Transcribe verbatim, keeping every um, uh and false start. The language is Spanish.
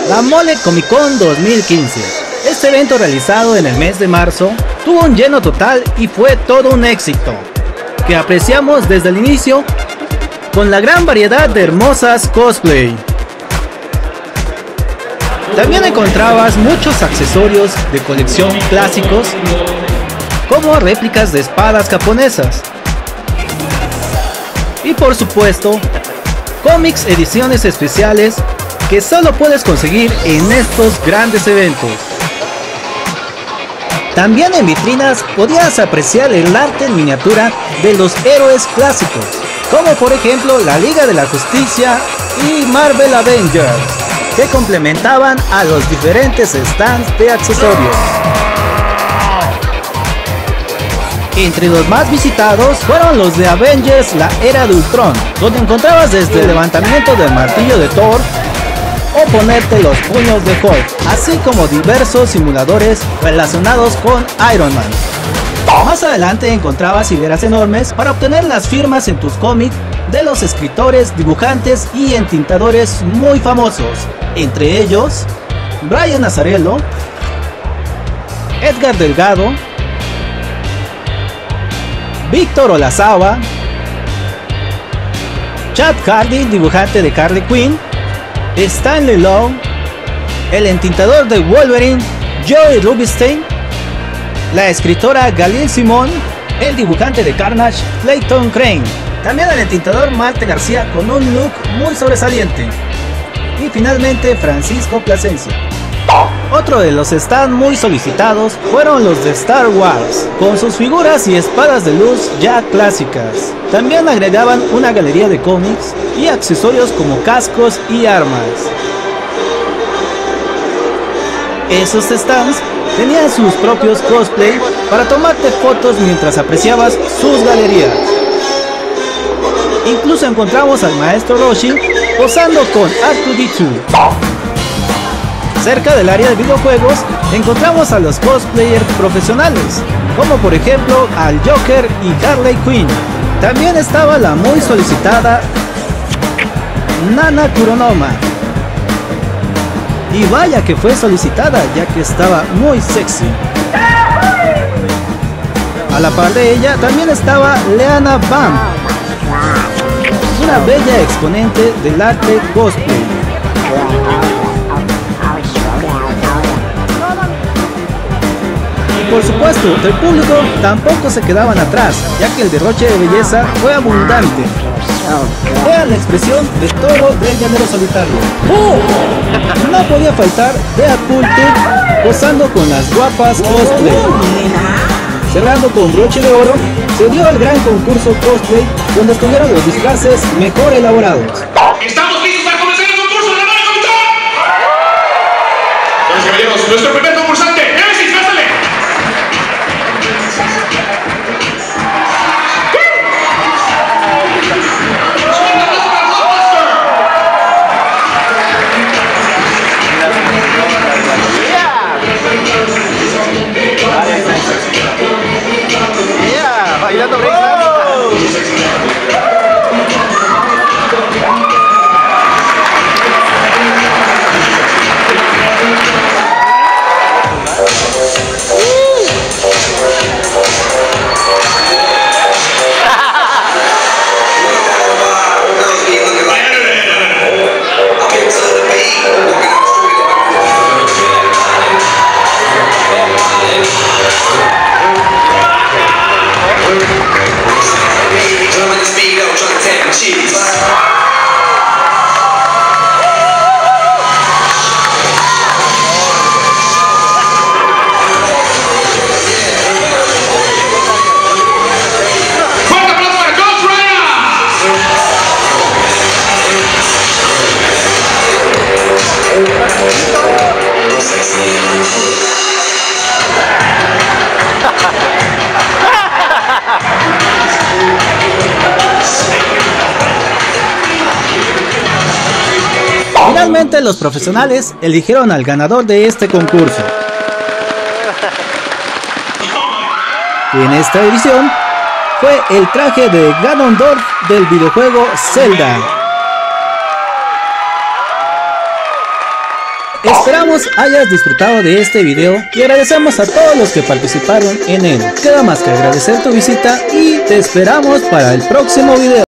La Mole Comic Con dos mil quince. Este evento realizado en el mes de marzo tuvo un lleno total y fue todo un éxito, que apreciamos desde el inicio con la gran variedad de hermosas cosplay. También encontrabas muchos accesorios de colección clásicos, como réplicas de espadas japonesas. Y por supuesto, cómics ediciones especiales que solo puedes conseguir en estos grandes eventos. También en vitrinas podías apreciar el arte en miniatura de los héroes clásicos, como por ejemplo la Liga de la Justicia y Marvel Avengers, que complementaban a los diferentes stands de accesorios. Entre los más visitados fueron los de Avengers La Era de Ultron, donde encontrabas desde el levantamiento del martillo de Thor o ponerte los puños de Hulk, así como diversos simuladores relacionados con Iron Man. Más adelante encontrabas hileras enormes para obtener las firmas en tus cómics de los escritores, dibujantes y entintadores muy famosos, entre ellos Brian Azzarello, Edgar Delgado, Víctor Olazábal, Chad Hardy, dibujante de Harley Quinn, Stanley Lowe, el entintador de Wolverine, Joey Rubinstein, la escritora Gail Simón, el dibujante de Carnage, Clayton Crane, también el entintador Malte García con un look muy sobresaliente, y finalmente Francisco Plasencia. Otro de los stands muy solicitados fueron los de Star Wars, con sus figuras y espadas de luz ya clásicas. También agregaban una galería de cómics y accesorios como cascos y armas. Esos stands tenían sus propios cosplay para tomarte fotos mientras apreciabas sus galerías. Incluso encontramos al maestro Roshi posando con R dos D dos. Cerca del área de videojuegos encontramos a los cosplayers profesionales, como por ejemplo al Joker y Harley Quinn. También estaba la muy solicitada Nana Kuronoma. Y vaya que fue solicitada, ya que estaba muy sexy. A la par de ella también estaba Leana Bam, una bella exponente del arte cosplay. Por supuesto, del público tampoco se quedaban atrás, ya que el derroche de belleza fue abundante. Vean la expresión de todo del llanero solitario. ¡Oh! No podía faltar Deadpool posando con las guapas cosplay. Cerrando con broche de oro, se dio el gran concurso cosplay, donde estuvieron los disfraces mejor elaborados. ¡Estamos listos para comenzar el concurso de la Mole Comic Con! Buenos caballeros, nuestro primer concursante, Nemesis, pásale. Bailando break. Finalmente los profesionales eligieron al ganador de este concurso. En esta edición fue el traje de Ganondorf del videojuego Zelda. Esperamos hayas disfrutado de este video y agradecemos a todos los que participaron en él. Queda más que agradecer tu visita y te esperamos para el próximo video.